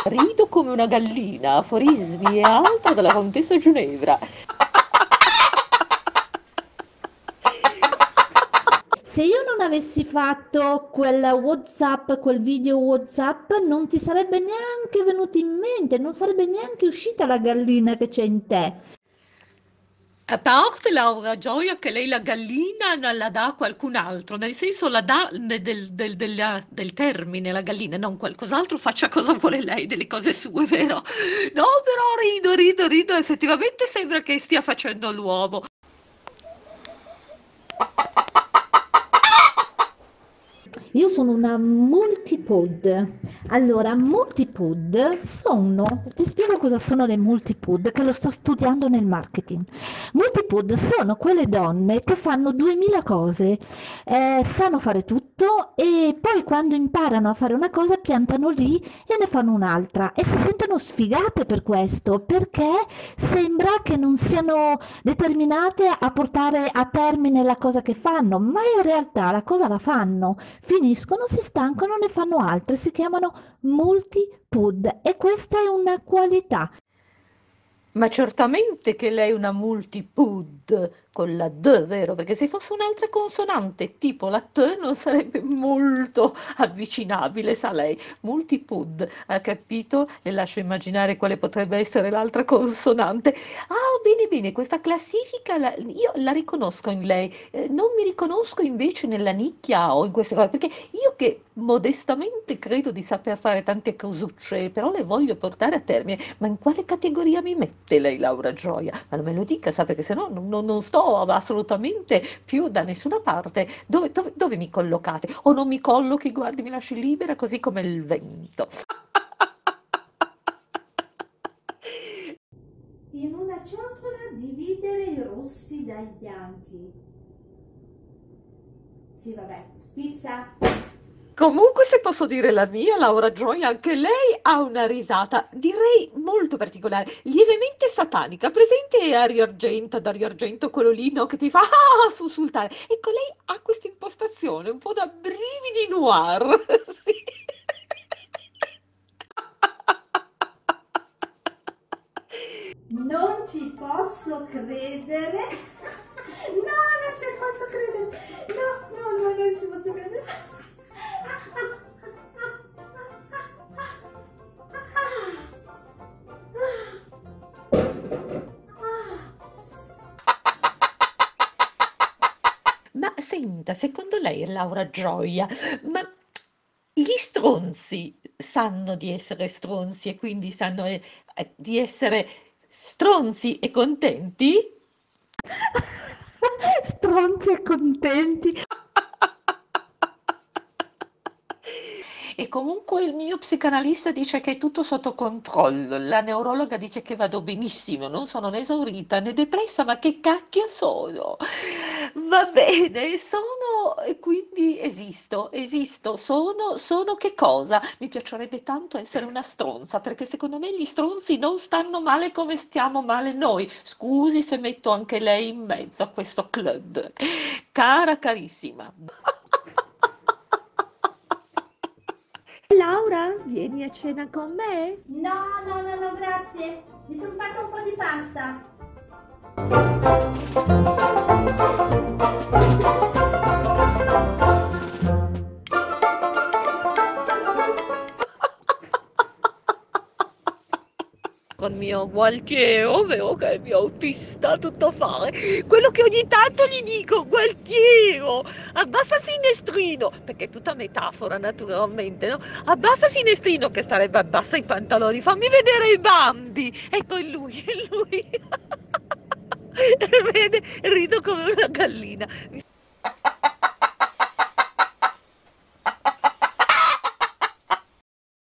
Rido come una gallina, aforismi e altro della contessa Ginevra. Se io non avessi fatto quel WhatsApp, quel video WhatsApp, non ti sarebbe neanche venuto in mente, non sarebbe neanche uscita la gallina che c'è in te. A parte Laura Gioia che lei la gallina non la dà a qualcun altro, nel senso la dà del termine, la gallina, non qualcos'altro, faccia cosa vuole lei delle cose sue, vero? No, però rido, effettivamente sembra che stia facendo l'uomo. Io sono una multipod. Allora, multipod sono, ti spiego cosa sono le multipod, che lo sto studiando nel marketing. Multipod sono quelle donne che fanno 2000 cose, sanno fare tutto e poi quando imparano a fare una cosa piantano lì e ne fanno un'altra e si sentono sfigate per questo, perché sembra che non siano determinate a portare a termine la cosa che fanno, ma in realtà la cosa la fanno. Finiscono, si stancano, ne fanno altre, si chiamano multi-pud e questa è una qualità. Ma certamente che lei è una multipud con la D, vero? Perché se fosse un'altra consonante, tipo la T, non sarebbe molto avvicinabile, sa lei. Multipud, ha capito? Le lascio immaginare quale potrebbe essere l'altra consonante. Ah, bene, bene, questa classifica io la riconosco in lei. Non mi riconosco invece nella nicchia o in queste cose, perché io che modestamente credo di saper fare tante cosucce, però le voglio portare a termine. Ma in quale categoria mi mette lei, Laura Gioia? Ma non me lo dica, sa, perché sennò non sto assolutamente più da nessuna parte. Dove mi collocate? O non mi collochi, guardi, mi lasci libera così come il vento. In una ciotola dividere i rossi dai bianchi. Sì, vabbè. Pizza. Comunque, se posso dire la mia, Laura Gioia, anche lei ha una risata, direi molto particolare, lievemente satanica. Presente Dario Argento, quello lì, no, che ti fa sussultare. Ecco, lei ha questa impostazione un po' da brividi noir. Sì. Non ci posso credere. No, non ci posso credere. No, no, no, non ci posso credere. Ma senta, secondo lei, Laura Gioia, ma gli stronzi sanno di essere stronzi e quindi sanno di essere stronzi e contenti? Stronzi e contenti. E comunque il mio psicanalista dice che è tutto sotto controllo, la neurologa dice che vado benissimo, non sono né esaurita né depressa, ma che cacchio sono? Va bene, sono e quindi esisto, sono che cosa? Mi piacerebbe tanto essere una stronza, perché secondo me gli stronzi non stanno male come stiamo male noi. Scusi se metto anche lei in mezzo a questo club. Cara carissima. Laura, vieni a cena con me? No, no, no, no, grazie. Mi sono fatto un po' di pasta. Con mio Gualtiero, vero che è il mio autista a tutto fare, quello che ogni tanto gli dico, Gualtiero, abbassa il finestrino, perché è tutta metafora naturalmente, no? Abbassa il finestrino che sarebbe abbassa i pantaloni, fammi vedere i bambi. Ecco, è lui. Vede, rido come una gallina.